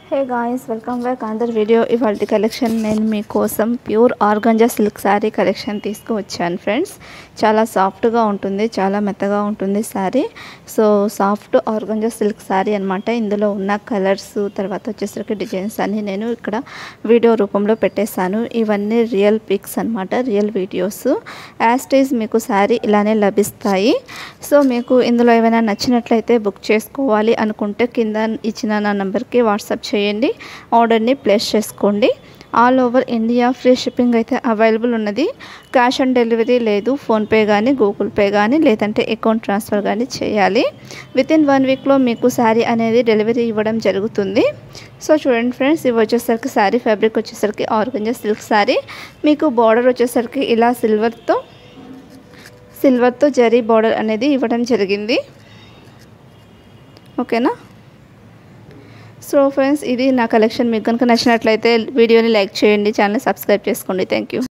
హే guys, welcome back another video. ఇవాళ collection నేను మీకోసం pure organza silk sari collection తీసుకువచ్చాను ఫ్రెండ్స్. చాలా సాఫ్ట్గా ఉంటుంది, చాలా మెత్తగా ఉంటుంది sari. So soft organza silk sari అనమాట. ఇందులో ఉన్న కలర్స్ తర్వాత వచ్చేసరికి డిజైన్స్ అన్నీ నేను ఇక్కడ వీడియో రూపంలో పెట్టేశాను. ఇవన్నీ రియల్ పిక్స్ అనమాట, రియల్ వీడియోస్. యాస్టీజ్ మీకు శారీ ఇలానే లభిస్తాయి. సో మీకు ఇందులో ఏమైనా నచ్చినట్లయితే బుక్ చేసుకోవాలి అనుకుంటే కింద ఇచ్చిన నా నెంబర్కి వాట్సాప్ చేయండి, ఆర్డర్ని ప్లేస్ చేసుకోండి. All over India free shipping అయితే అవైలబుల్ ఉన్నది. క్యాష్ ఆన్ డెలివరీ లేదు. ఫోన్పే కానీ గూగుల్ పే కానీ లేదంటే అకౌంట్ ట్రాన్స్ఫర్ కానీ చేయాలి. వితిన్ 1 వీక్లో మీకు శారీ అనేది డెలివరీ ఇవ్వడం జరుగుతుంది. సో చూడండి ఫ్రెండ్స్, ఇవి వచ్చేసరికి శారీ ఫ్యాబ్రిక్ వచ్చేసరికి ఆర్గంజా సిల్క్ శారీ. మీకు బార్డర్ వచ్చేసరికి ఇలా సిల్వర్తో జరీ బార్డర్ అనేది ఇవ్వడం జరిగింది. ఓకేనా. సో ఫ్రెండ్స్, ఇది నా కలెక్షన్. మీకు కనుక నచ్చినట్లయితే వీడియోని లైక్ చేయండి, ఛానల్ సబ్స్క్రైబ్ చేసుకోండి. Thank you.